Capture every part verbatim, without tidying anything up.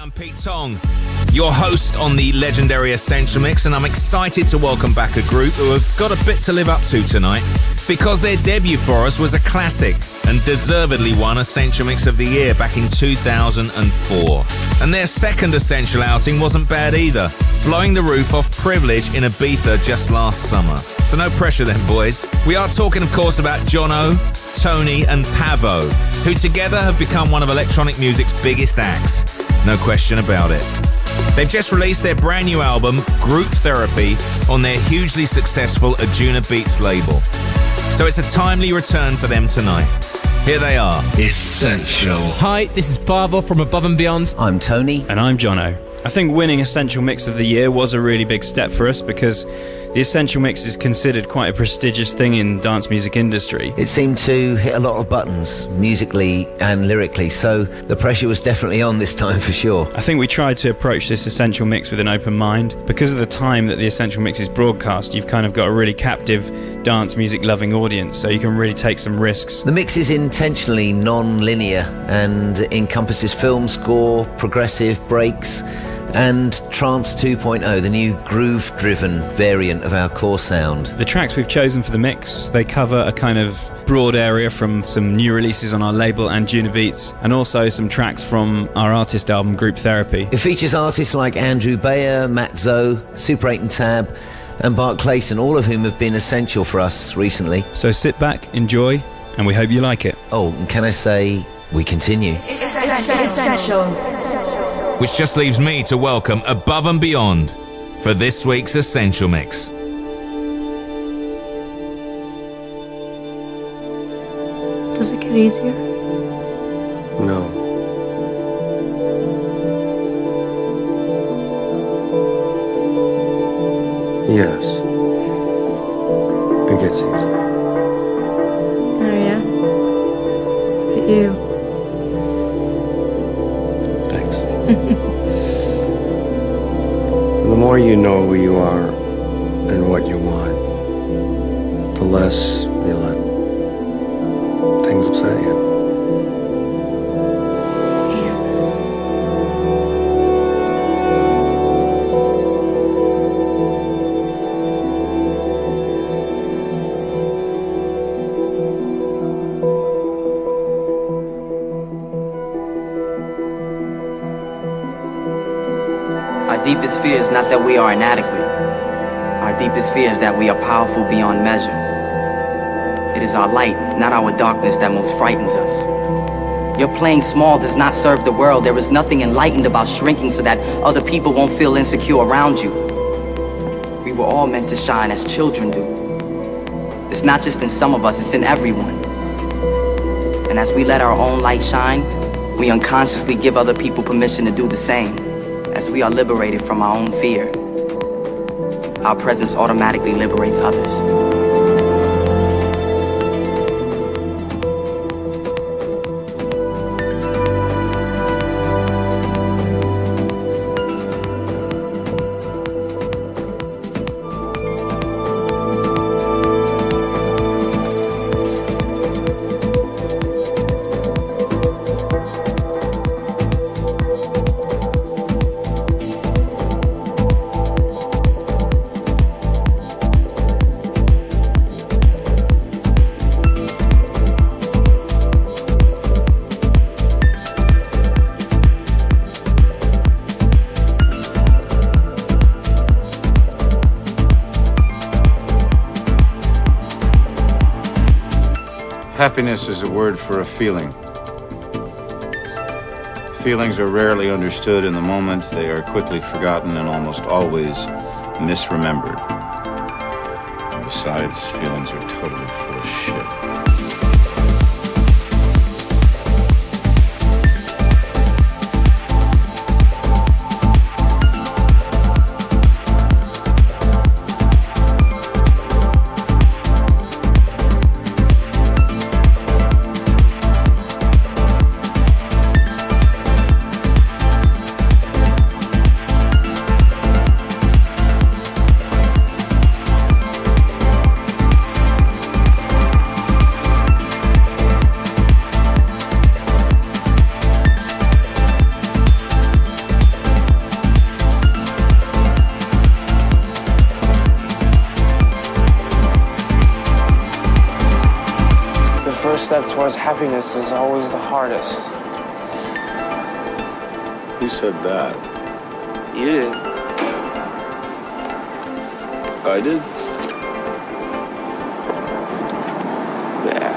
I'm Pete Tong, your host on the legendary Essential Mix, and I'm excited to welcome back a group who have got a bit to live up to tonight, because their debut for us was a classic and deservedly won Essential Mix of the Year back in two thousand four. And their second Essential outing wasn't bad either, blowing the roof off Privilege in Ibiza just last summer. So no pressure then, boys. We are talking, of course, about Jono, Tony and Pavo, who together have become one of electronic music's biggest acts. No question about it. They've just released their brand new album, Group Therapy, on their hugely successful Adjuna Beats label. So it's a timely return for them tonight. Here they are. Essential. Hi, this is Pavo from Above and Beyond. I'm Tony. And I'm Jono. I think winning Essential Mix of the Year was a really big step for us, because the Essential Mix is considered quite a prestigious thing in dance music industry. It seemed to hit a lot of buttons, musically and lyrically, so the pressure was definitely on this time for sure. I think we tried to approach this Essential Mix with an open mind. Because of the time that the Essential Mix is broadcast, you've kind of got a really captive dance music loving audience, so you can really take some risks. The mix is intentionally non-linear and encompasses film score, progressive breaks, and Trance two point oh, the new groove-driven variant of our core sound. The tracks we've chosen for the mix, they cover a kind of broad area from some new releases on our label Adjuna Beats, and also some tracks from our artist album Group Therapy. It features artists like Andrew Bayer, Matt Zoe, Super eight and Tab, and Bart Clayson, all of whom have been essential for us recently. So sit back, enjoy, and we hope you like it. Oh, and can I say, we continue. Essential. Which just leaves me to welcome Above and Beyond for this week's Essential Mix. Does it get easier? No. Yes. It gets easier. Oh yeah? Look at you. Thanks. The more you know who you are and what you want, the less you let things upset you. Our deepest fear is not that we are inadequate. Our deepest fear is that we are powerful beyond measure. It is our light, not our darkness, that most frightens us. Your playing small does not serve the world. There is nothing enlightened about shrinking so that other people won't feel insecure around you. We were all meant to shine as children do. It's not just in some of us, it's in everyone. And as we let our own light shine, we unconsciously give other people permission to do the same. As we are liberated from our own fear, our presence automatically liberates others. Happiness is a word for a feeling. Feelings are rarely understood in the moment. They are quickly forgotten and almost always misremembered. Besides, feelings are totally full of shit. towards happiness is always the hardest. Who said that? You did. I did? Yeah.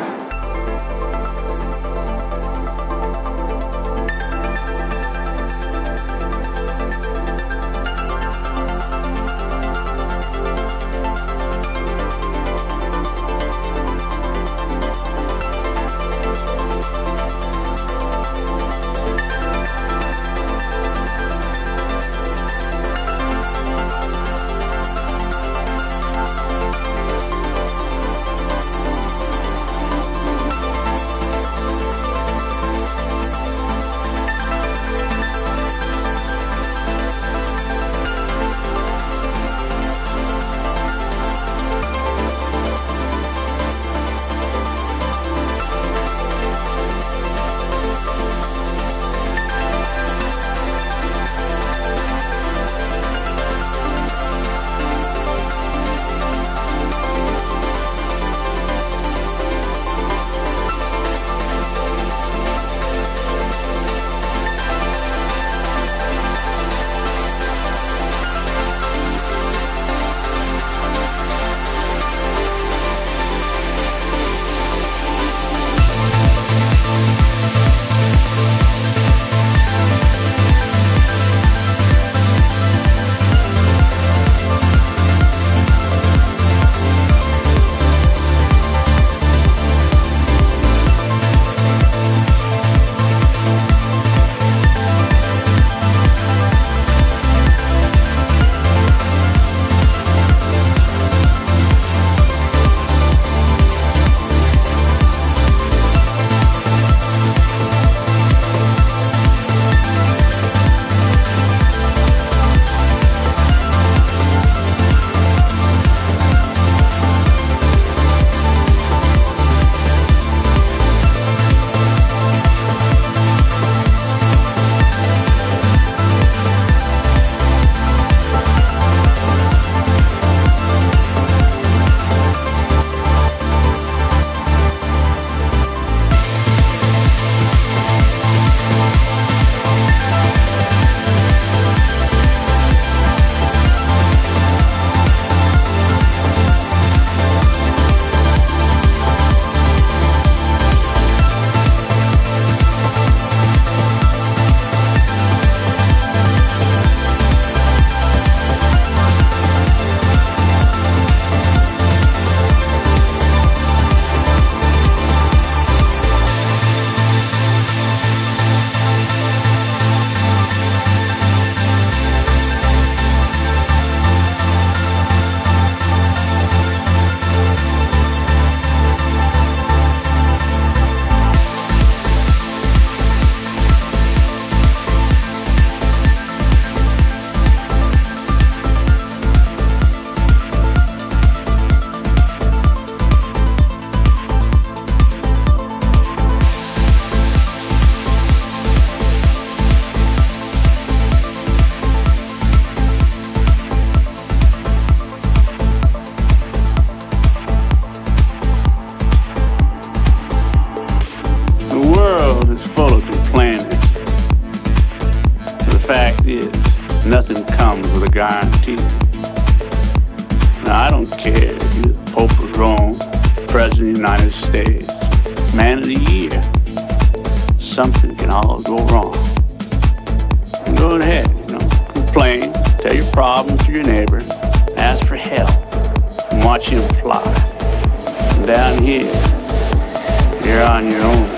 nothing comes with a guarantee. Now, I don't care if you're the Pope of Rome, President of the United States, Man of the Year. Something can all go wrong. Go ahead, you know, complain, tell your problems to your neighbor, ask for help, and watch him fly. And down here, you're on your own.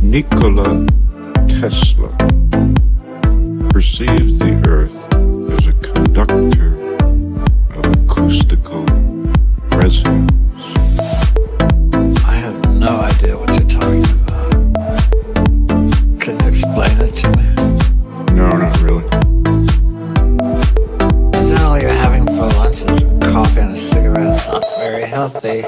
Nikola Tesla perceived the Earth as a conductor of acoustical resonance. I have no idea what you're talking about. Can you explain it to me? No, not really. Is that all you're having for lunch? Is coffee and a cigarette? It's not very healthy.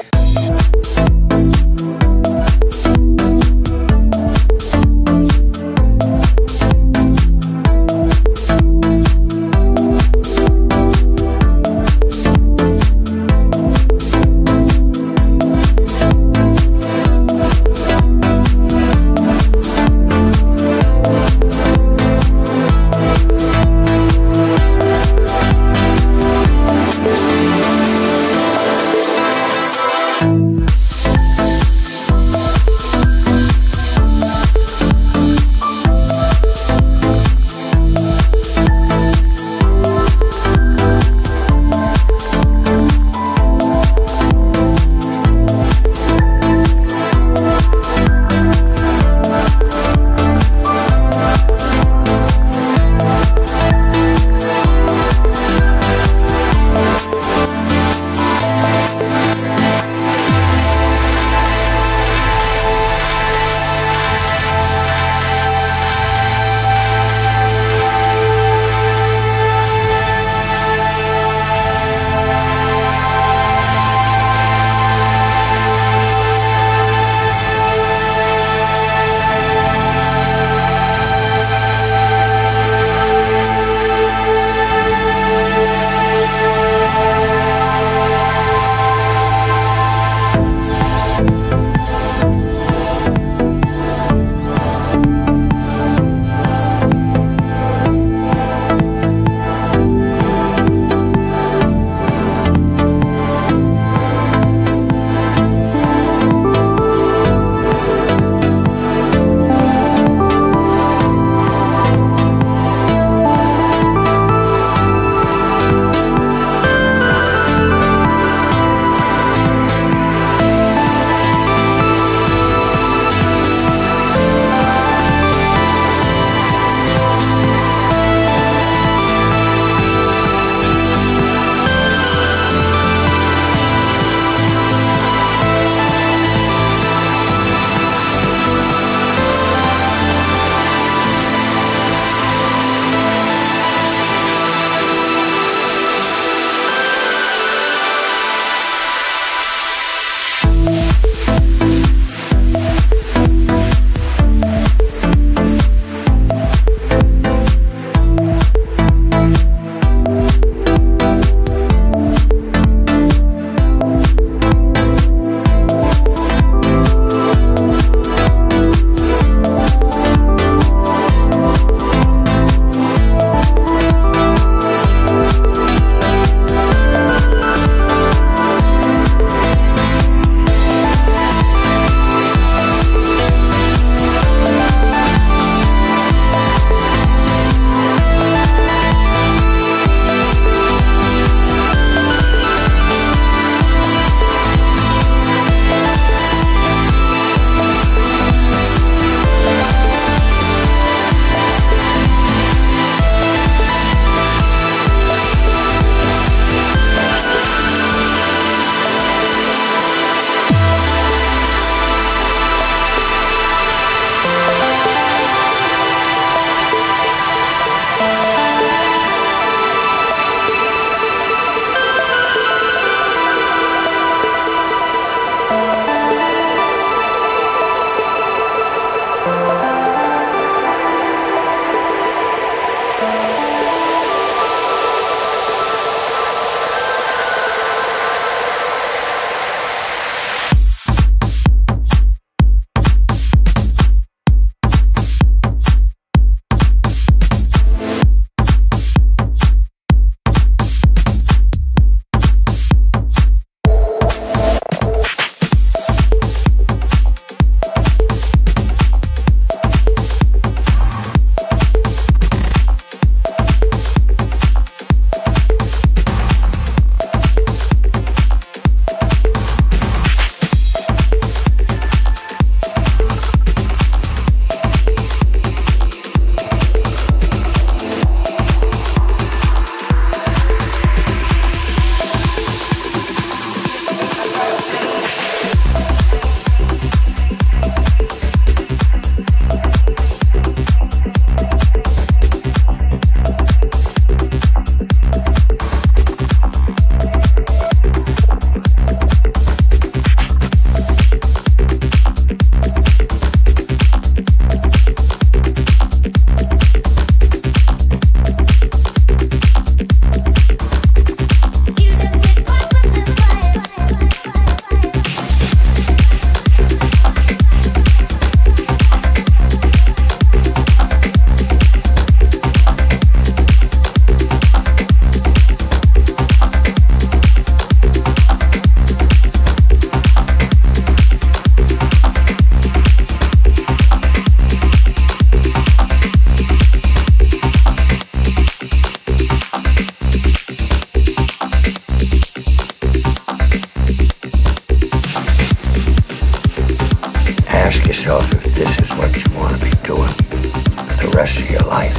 yourself if this is what you want to be doing for the rest of your life.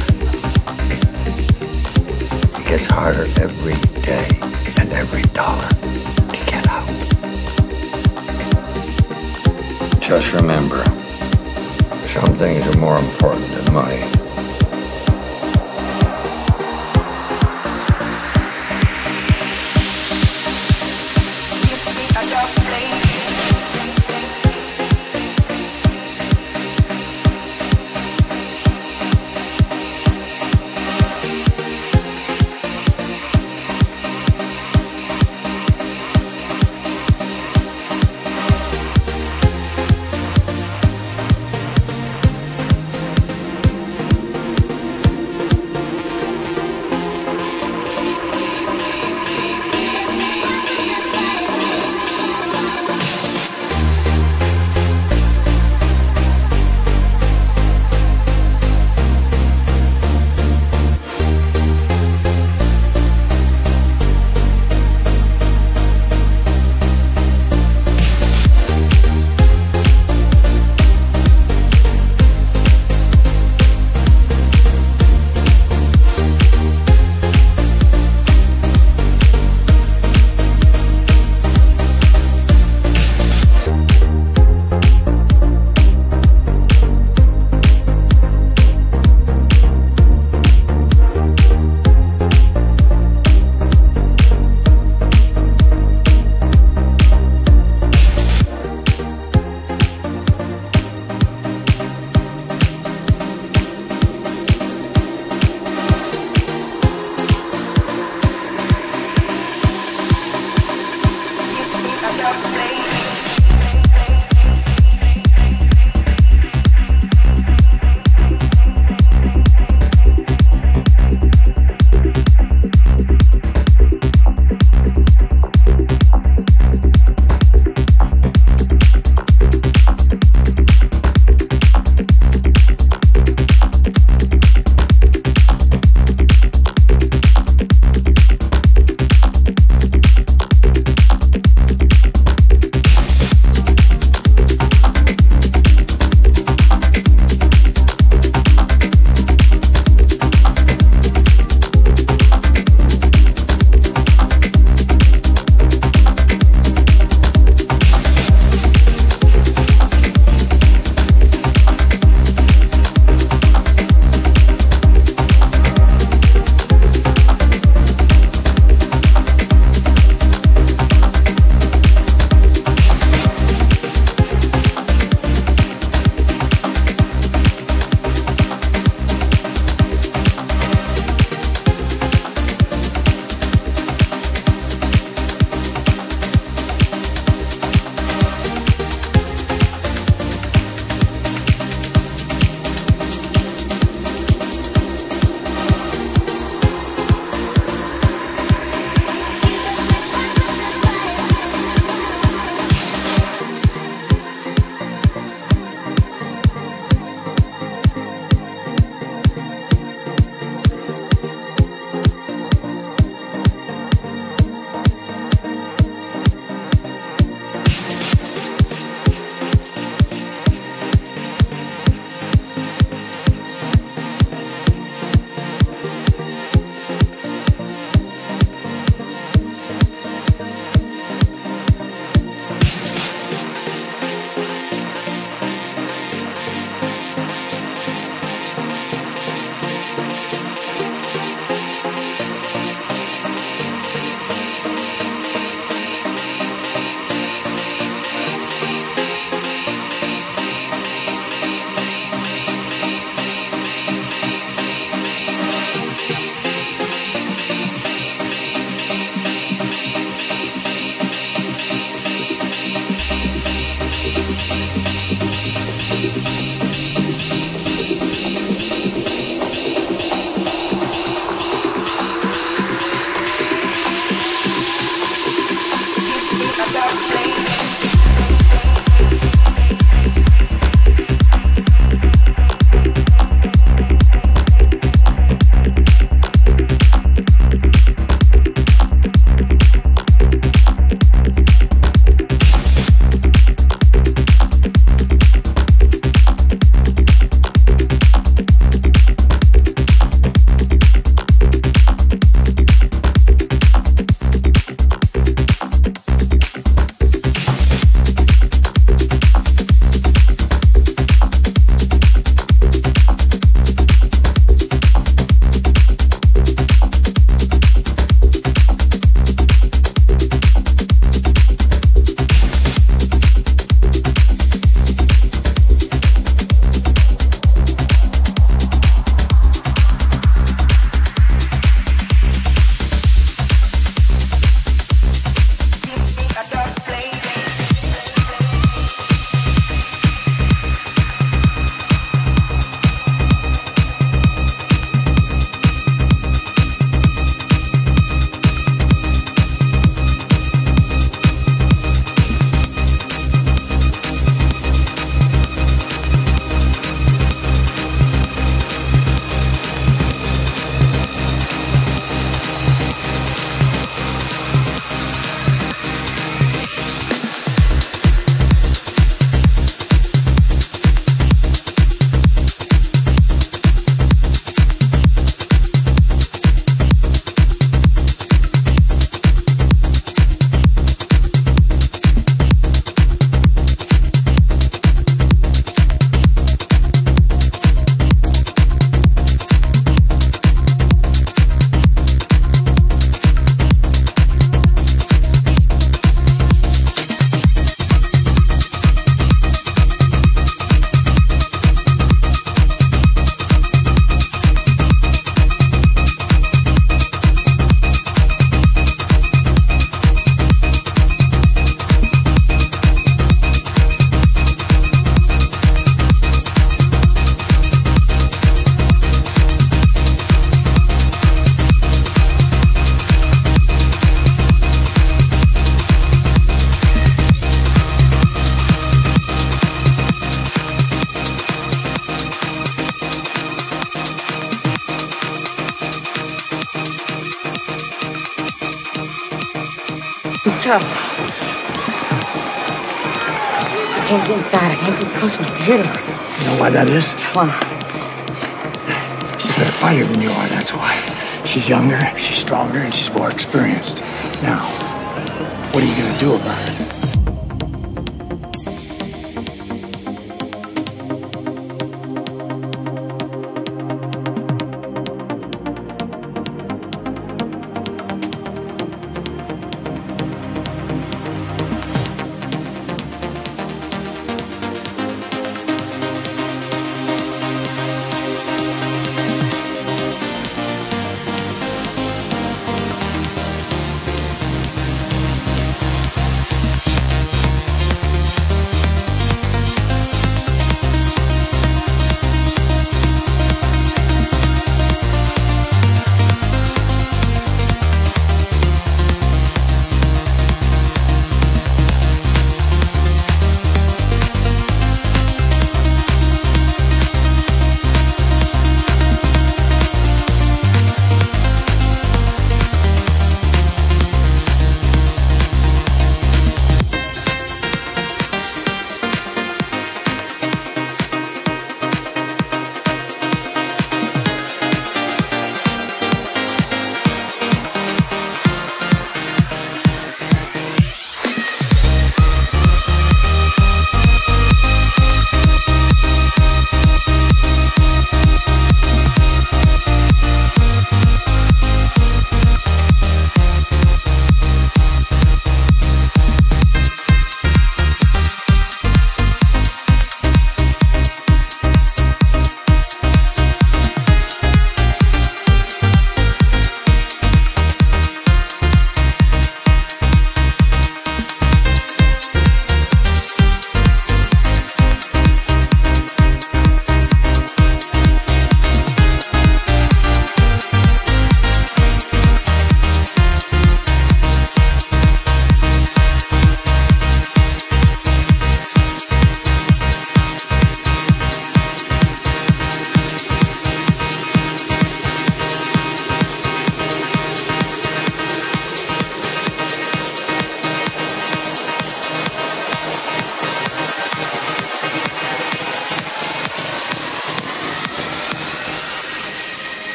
It gets harder every day and every dollar to get out. Just remember, some things are more important than money. trouble. I can't get inside. I can't get close enough to hear them. You know why that is? Why? She's a better fighter than you are, that's why. She's younger, she's stronger, and she's more experienced. Now, what are you gonna do about it?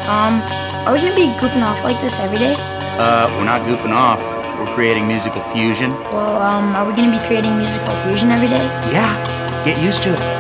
Um, are we gonna be goofing off like this every day? Uh, we're not goofing off. We're creating musical fusion. Well, um, are we gonna be creating musical fusion every day? Yeah, get used to it.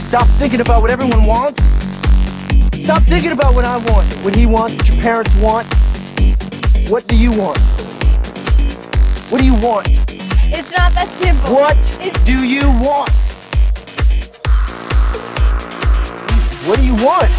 Stop thinking about what everyone wants. Stop thinking about what I want, what he wants, what your parents want. What do you want? What do you want? It's not that simple. What it's do you want? What do you want?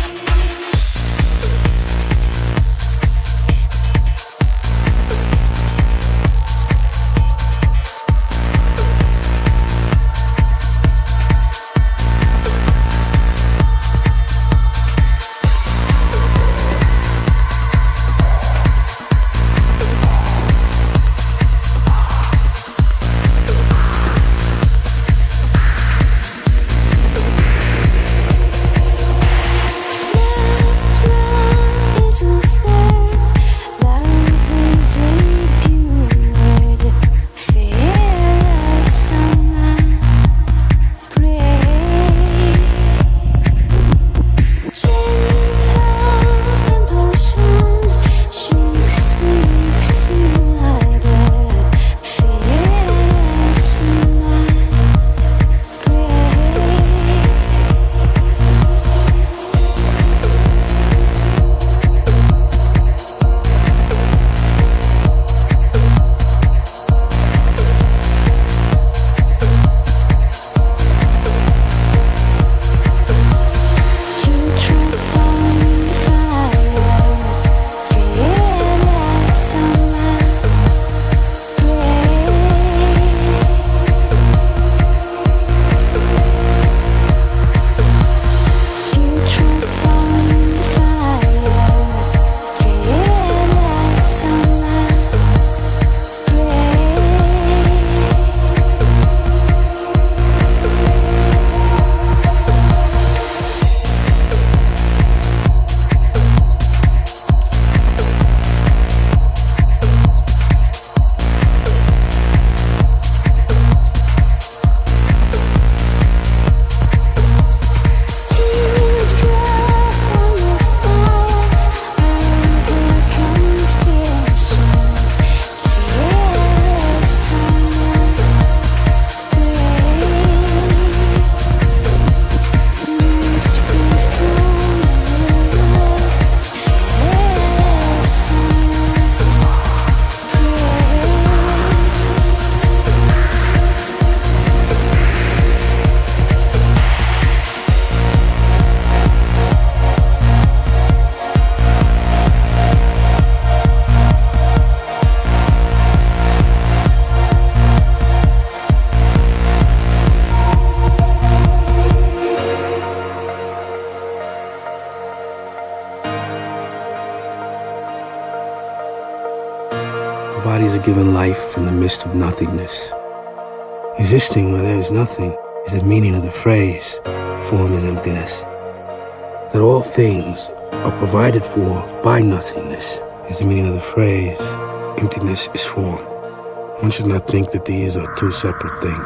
Bodies are given life in the midst of nothingness. Existing where there is nothing is the meaning of the phrase, form is emptiness. That all things are provided for by nothingness is the meaning of the phrase, emptiness is form. One should not think that these are two separate things.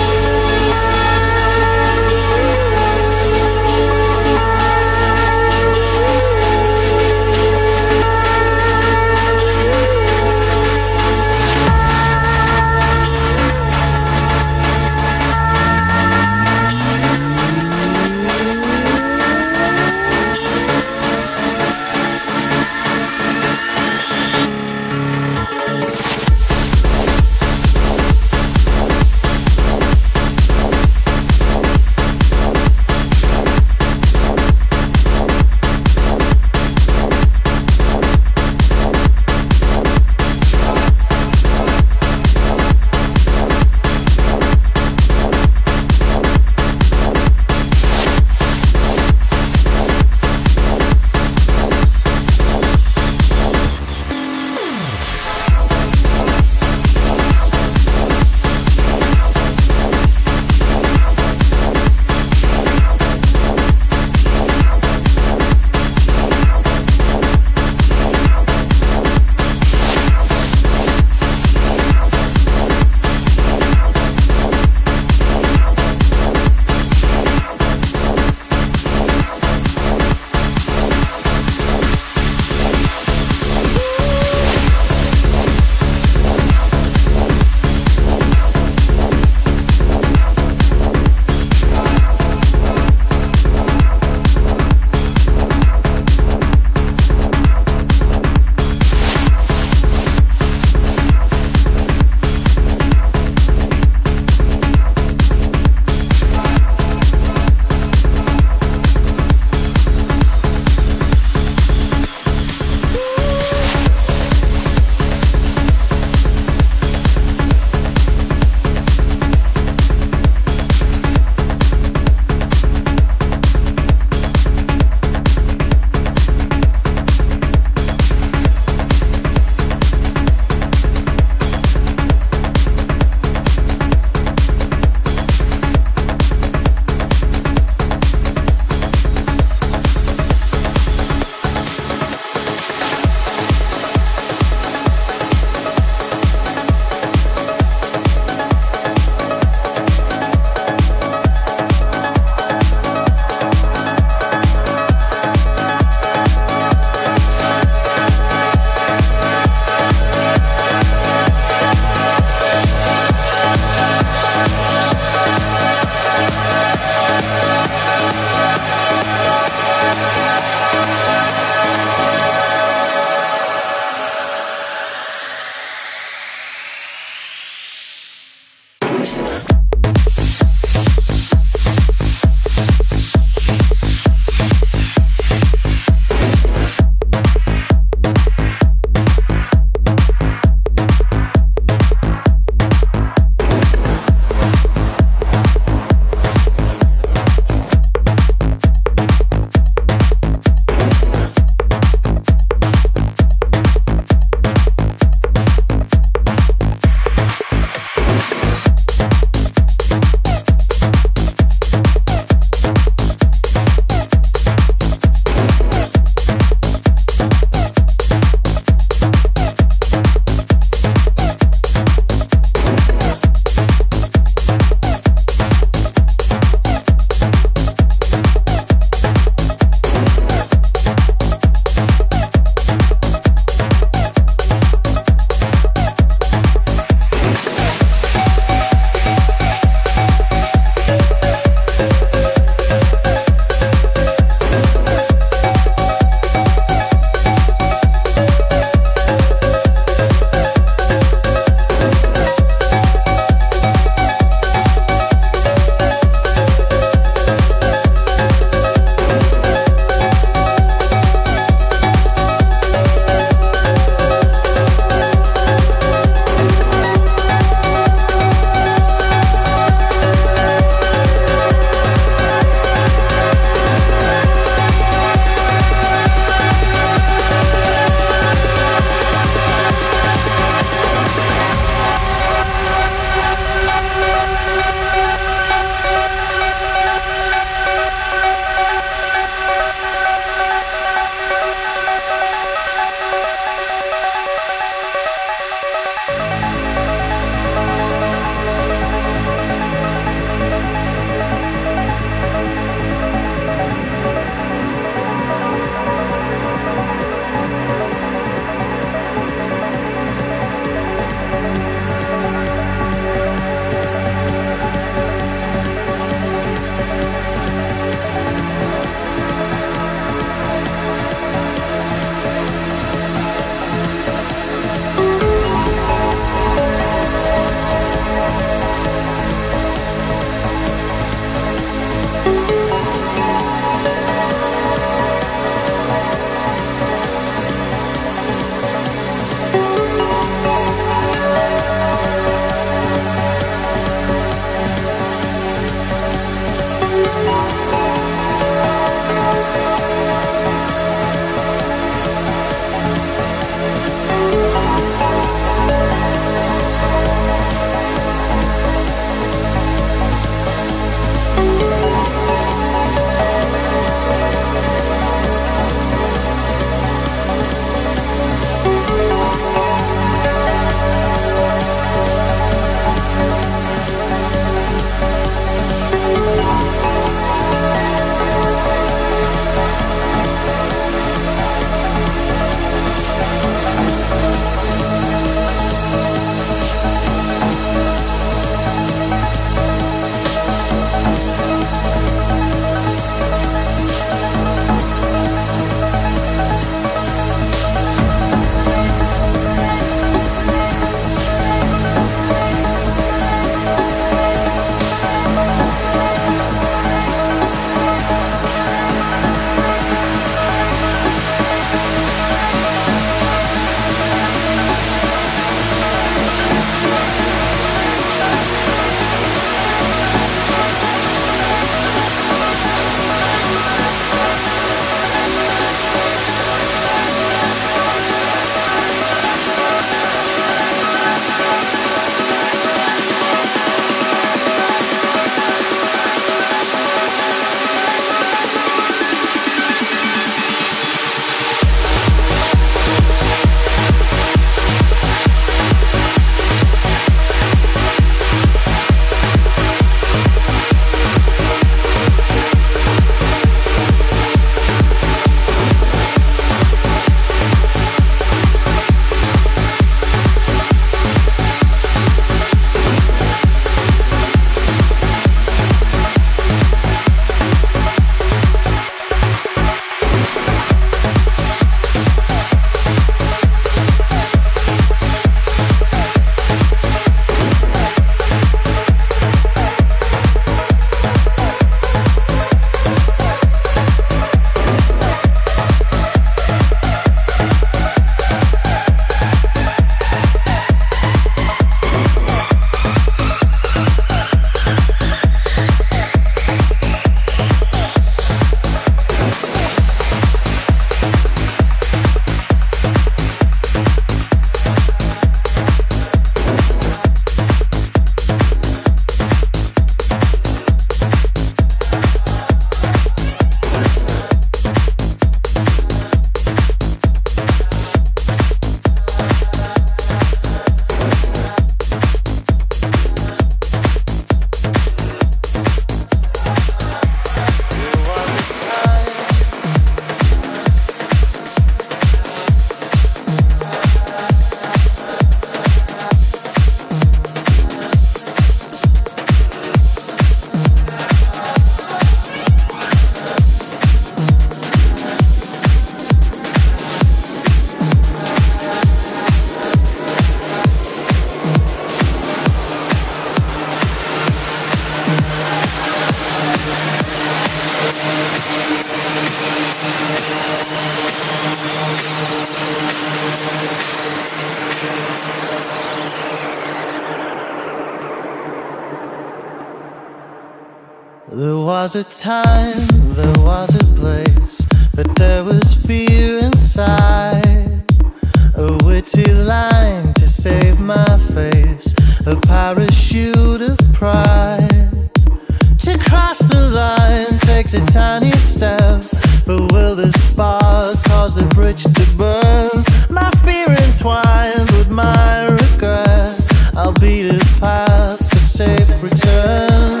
There was a time, there was a place, but there was fear inside. A witty line to save my face, a parachute of pride. To cross the line takes a tiny step, but will the spark cause the bridge to burn? My fear entwined with my regret, I'll beat a path for safe return.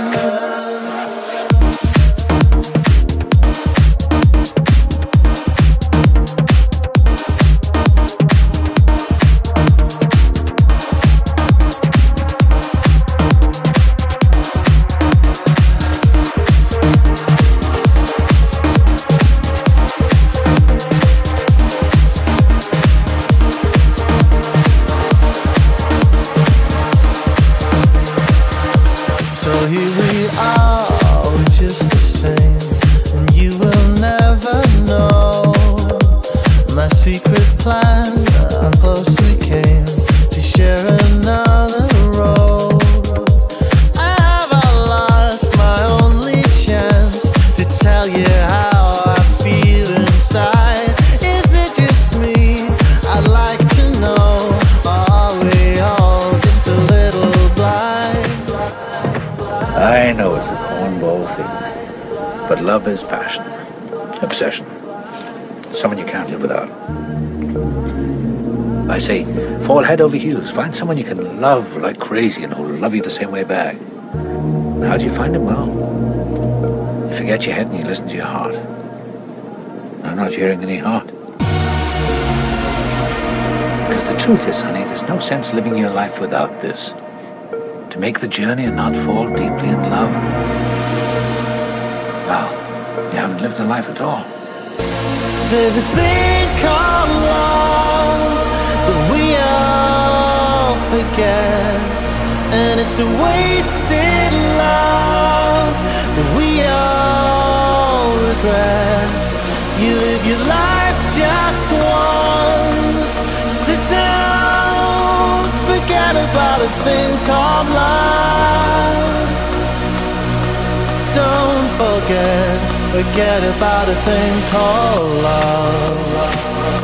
So here we are, we're just the same, and you will never know my secret plan. How close we came to share another road. I have lost my only chance to tell you how I feel inside. Is it just me? I'd like to know. Are we all just a little blind? I know it's a cornball thing, but love is passion, obsession, someone you can't live without. I say, fall head over heels, find someone you can love like crazy and who'll love you the same way back. And how do you find him? Well, you forget your head and you listen to your heart. I'm not hearing any heart. Because the truth is, honey, there's no sense living your life without this. To make the journey and not fall deeply in love, well, you haven't lived a life at all. There's a thing called love that we all forget, and it's a wasted love that we all regret. You live your life just once, sit down, forget about a thing called love. Don't forget, forget about a thing called love.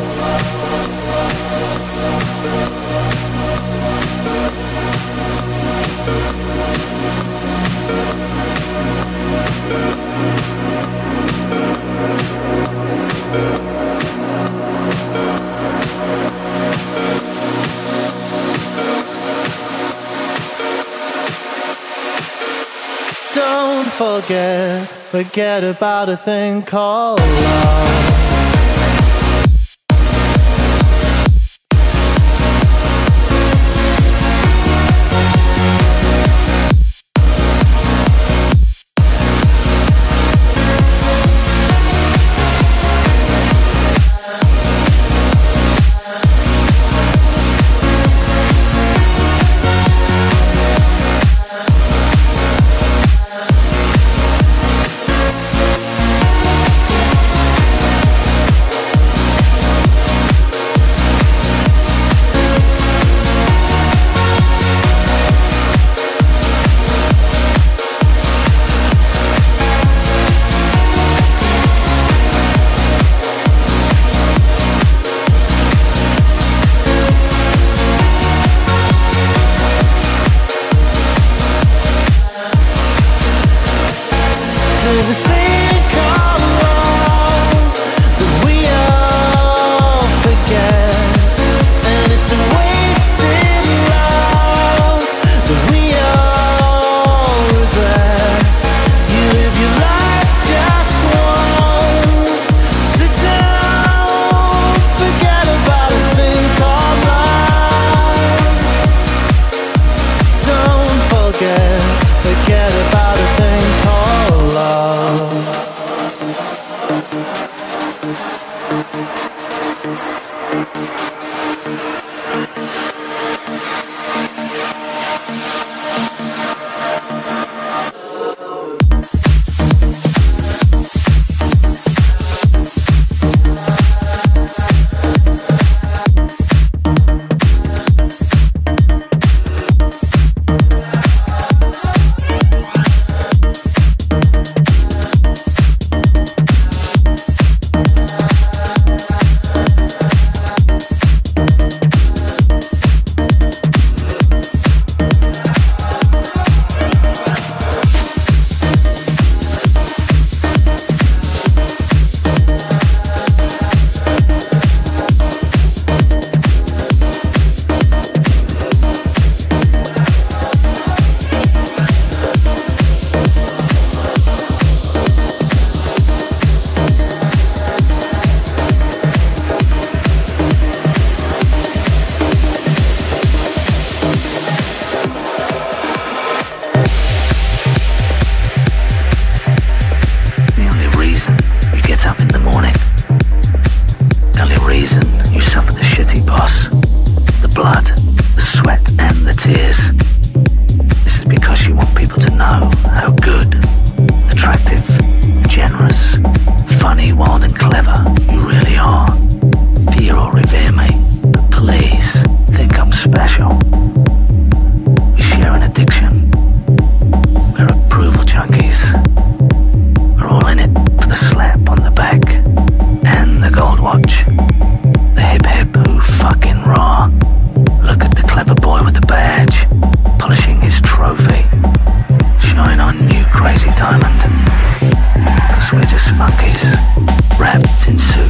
Don't forget, forget about a thing called love. There's a thing called love that we all forget, and it's a wasted love that we all regret. You live your life just once, sit down, forget about a thing called love. Don't forget, forget about a thing called love. funny, wild and clever. You really are. Fear or revere me, but please think I'm special. We share an addiction. We're approval junkies. We're all in it for the slap on the back and the gold watch. The hip hip who fucking raw. Look at the clever boy with the badge, polishing his trophy. Shine on, you crazy diamond. Cause we're just monkeys, wrapped in suits.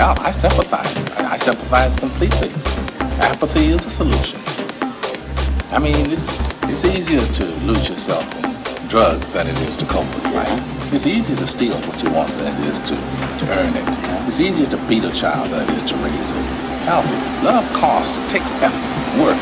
out. I sympathize. I, I sympathize completely. Apathy is a solution. I mean, it's it's easier to lose yourself in drugs than it is to cope with life. It's easier to steal what you want than it is to, to earn it. It's easier to beat a child than it is to raise it. Hell, love costs. It takes effort, work.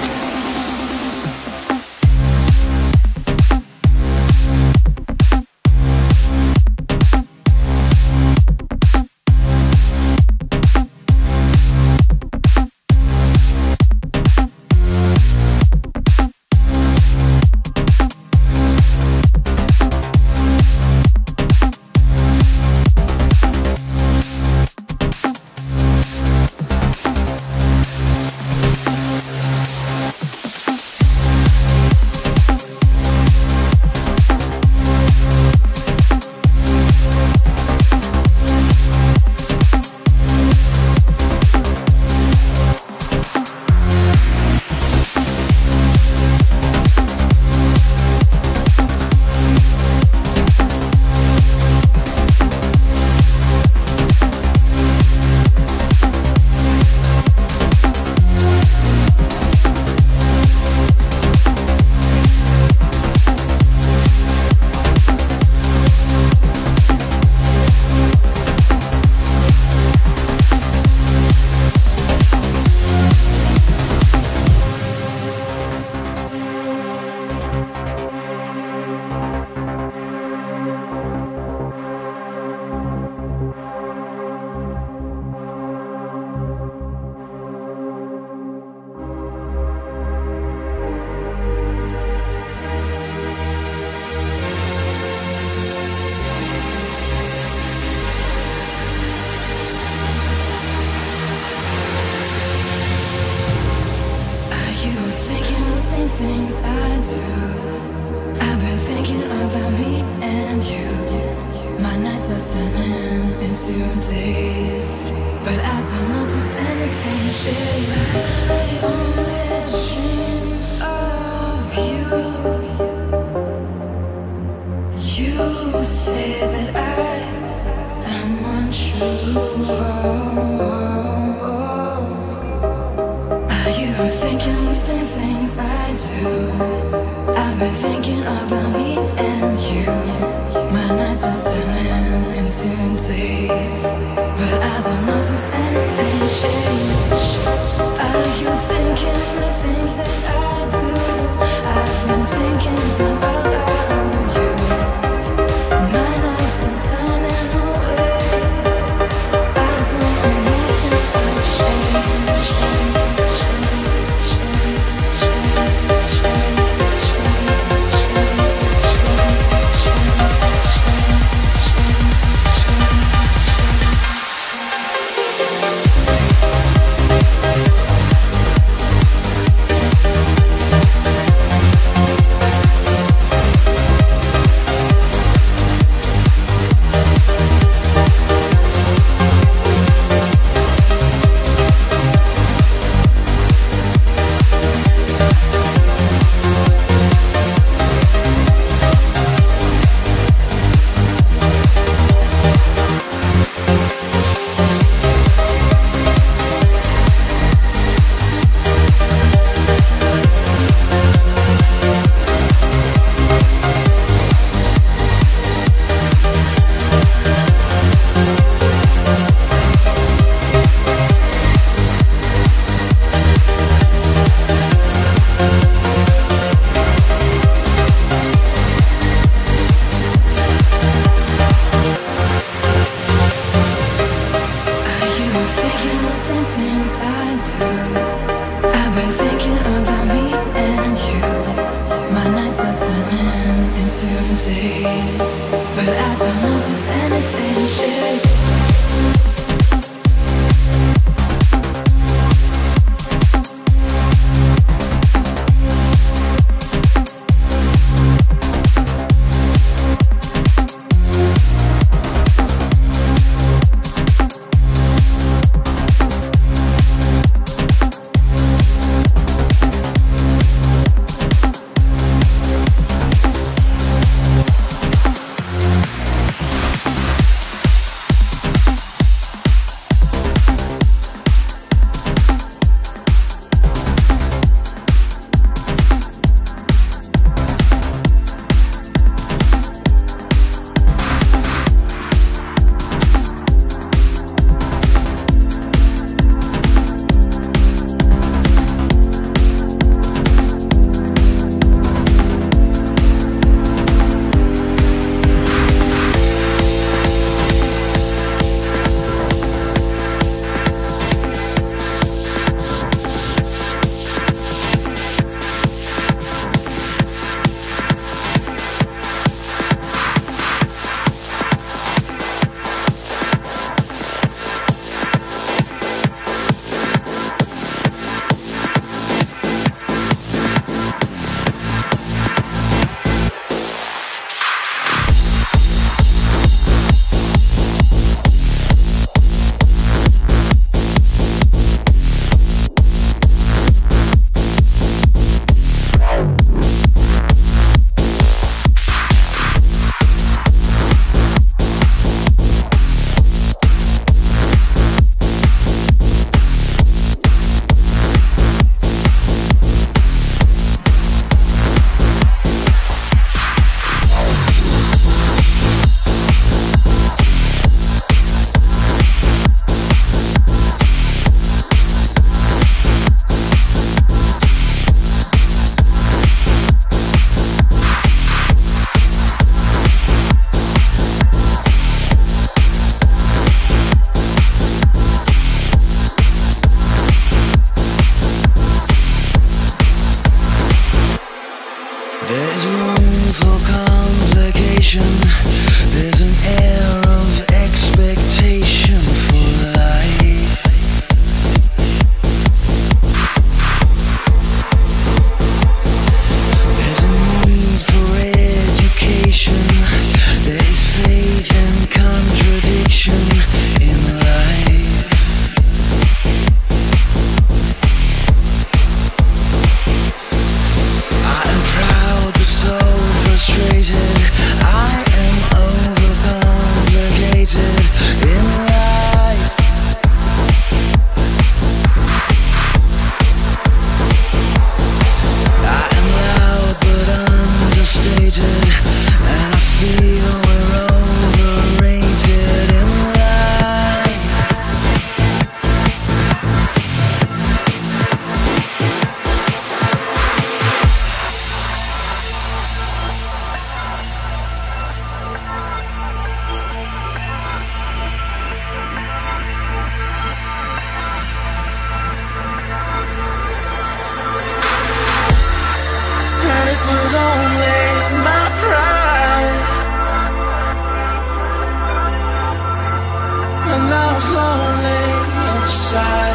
was lonely inside.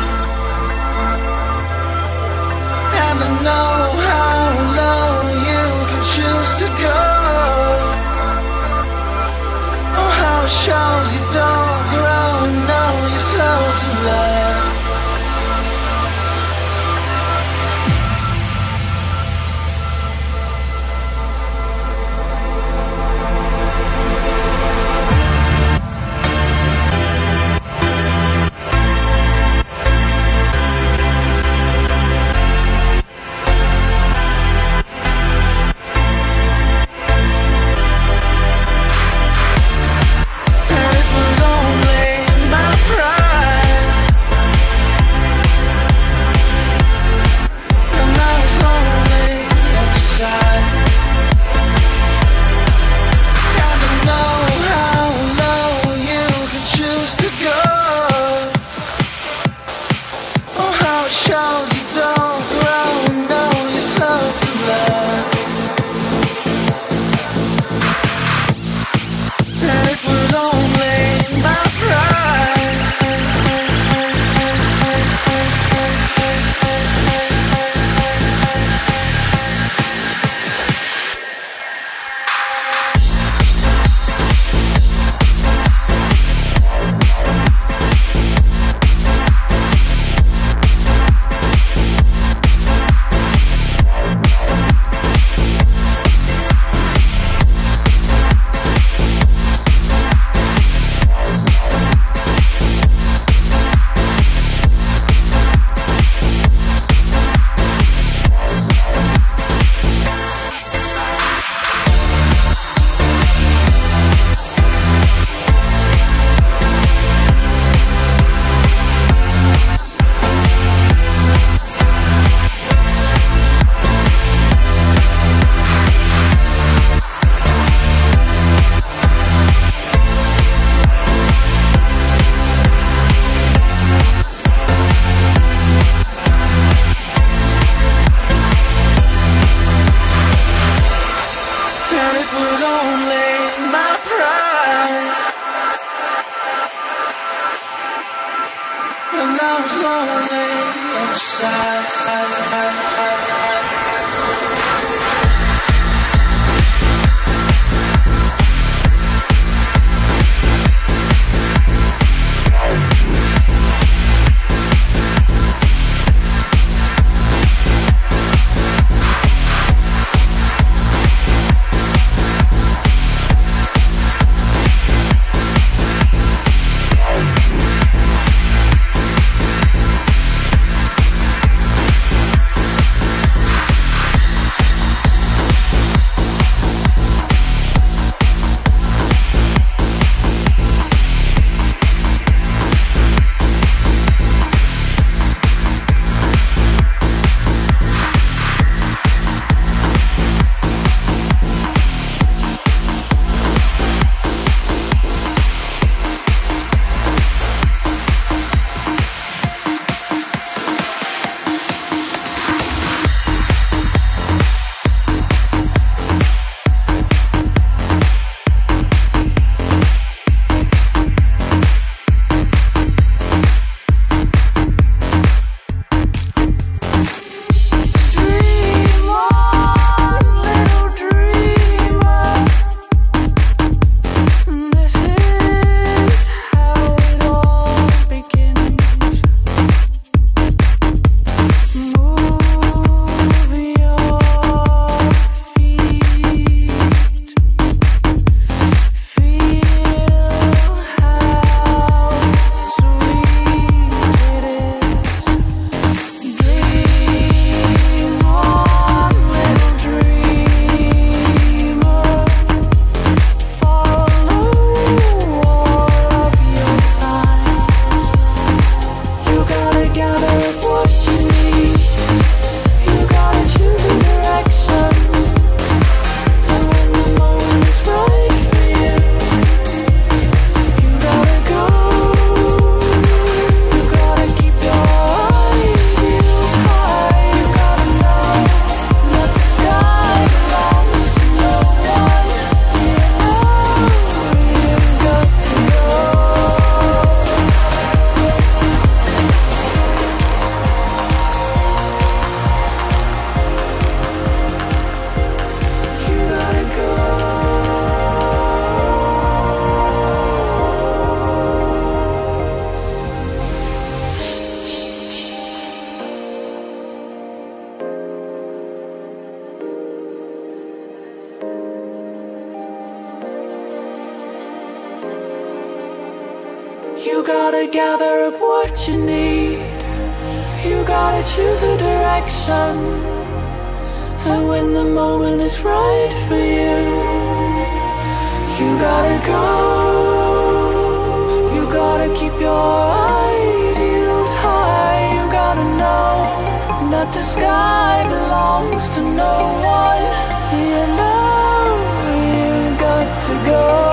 And I know how low you can choose to go. Oh, how it shows you don't grow. No, you're slow to learn. And it was all You gotta gather up what you need. You gotta choose a direction. And when the moment is right for you, you gotta go. You gotta keep your ideals high. You gotta know that the sky belongs to no one. You know you got to go.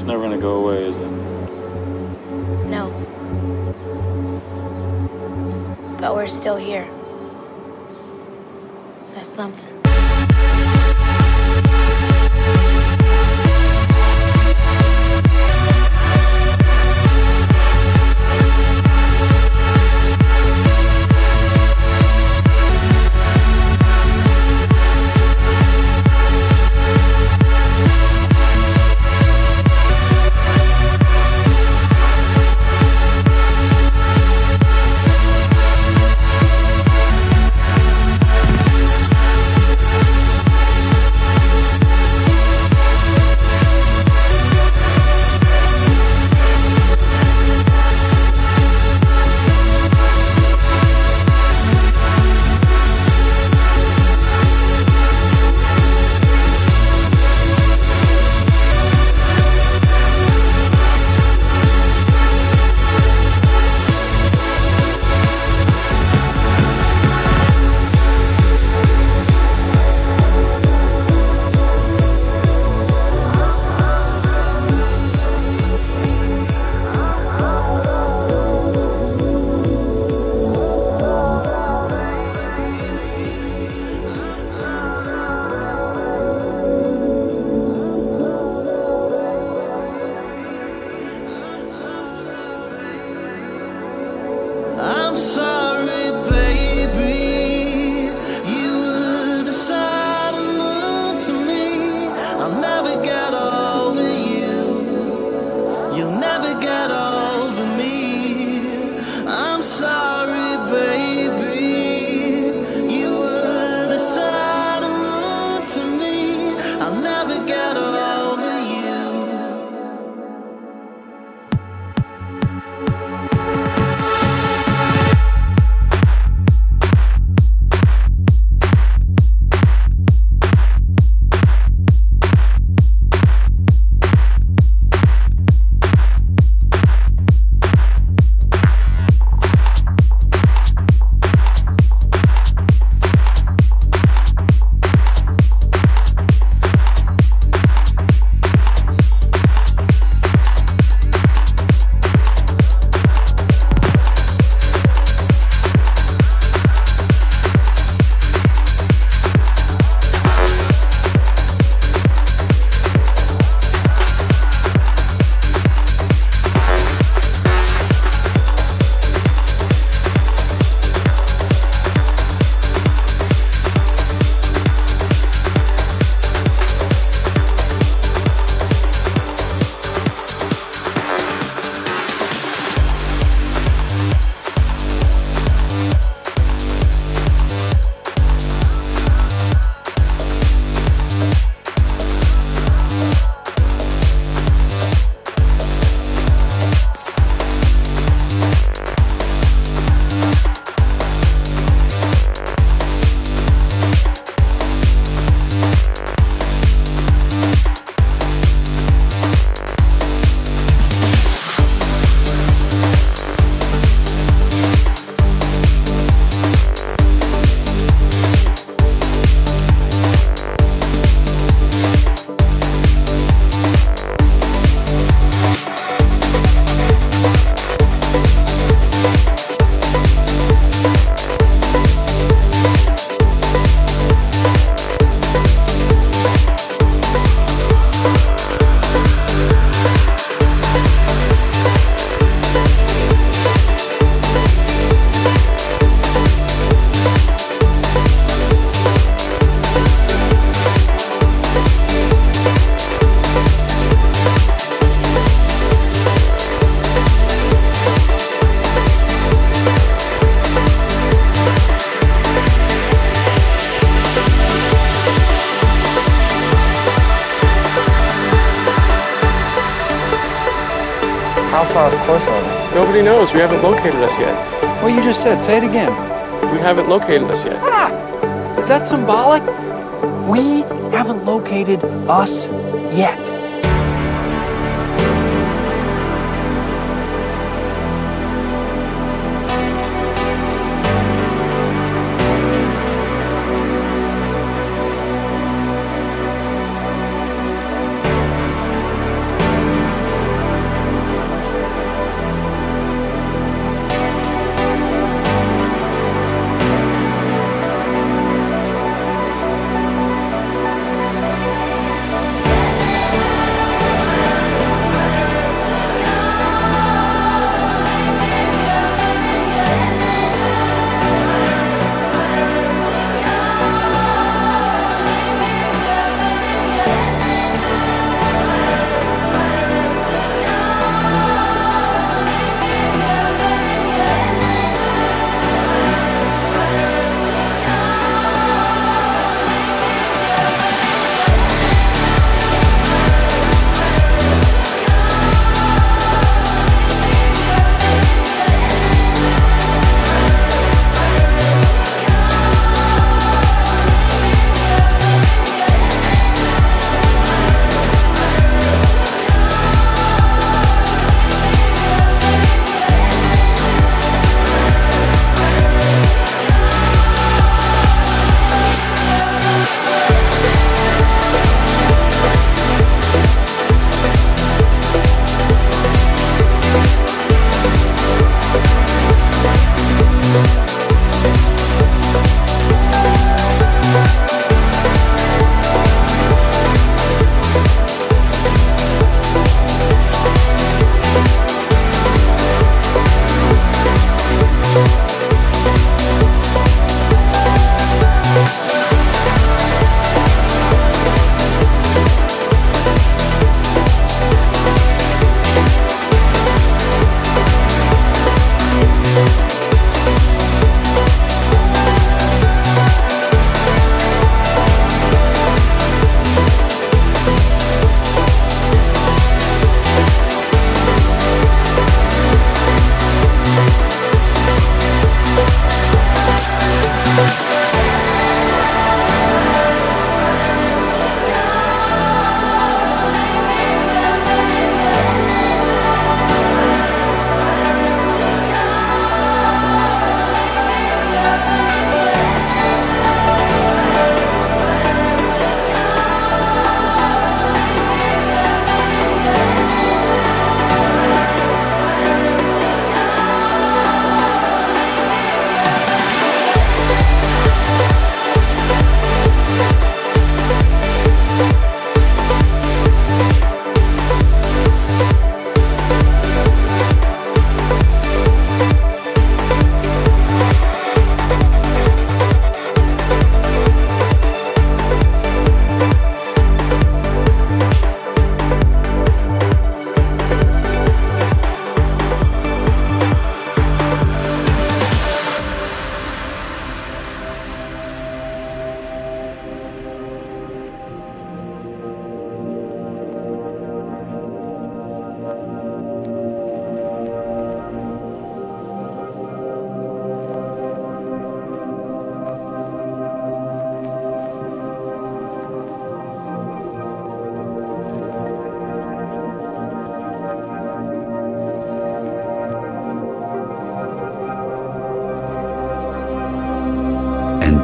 never gonna go away, is it? No. But we're still here. That's something. I'm sorry, baby. You were the sun and moon to me. I'll never get over you. You'll never get over me. I'm sorry, baby. You were the sun and moon to me. I'll never get over you. How far off course are we? Nobody knows. We haven't located us yet. Well, you just said. Say it again. We haven't located us yet. Ah! Is that symbolic? We haven't located us yet.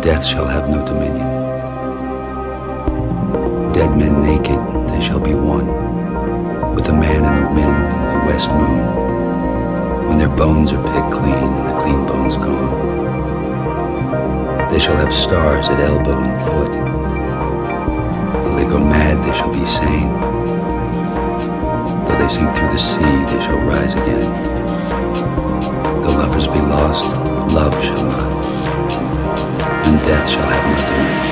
death shall have no dominion. Dead men naked, they shall be one, with the man in the wind, the west moon, when their bones are picked clean and the clean bones gone. They shall have stars at elbow and foot. Though they go mad, they shall be sane. Though they sink through the sea, they shall rise again. Though lovers be lost, love shall not, and death shall have no dominion.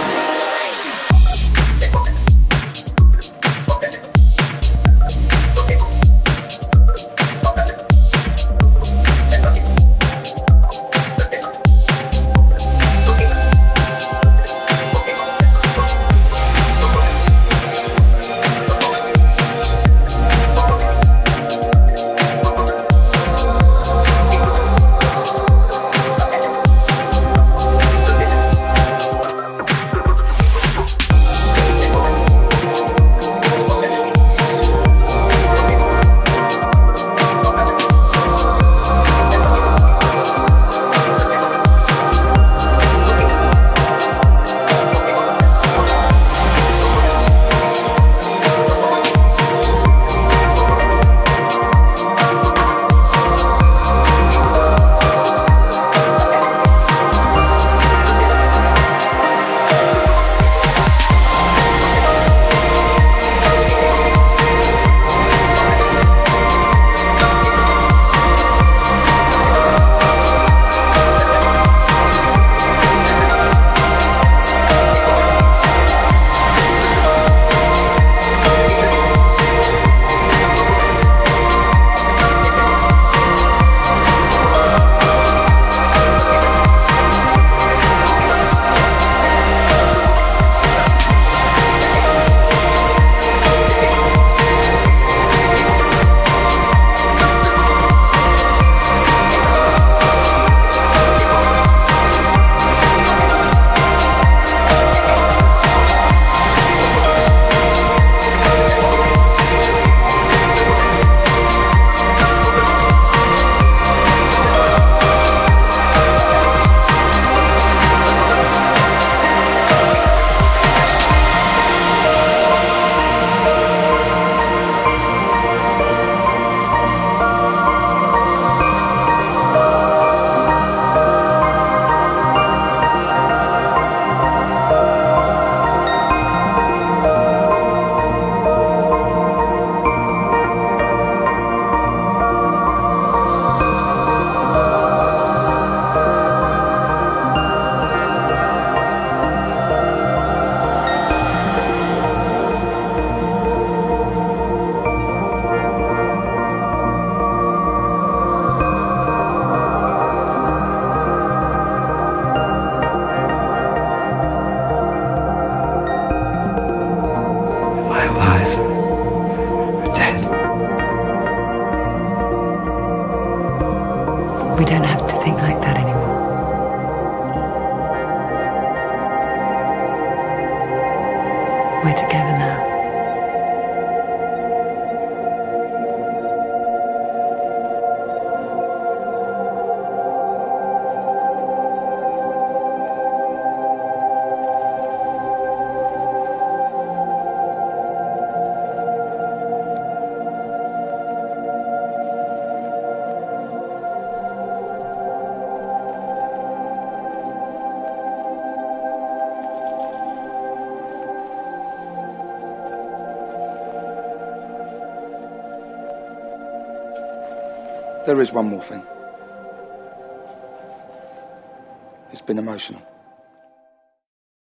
We don't have to think like that anymore. We're together now. There is one more thing. It's been emotional.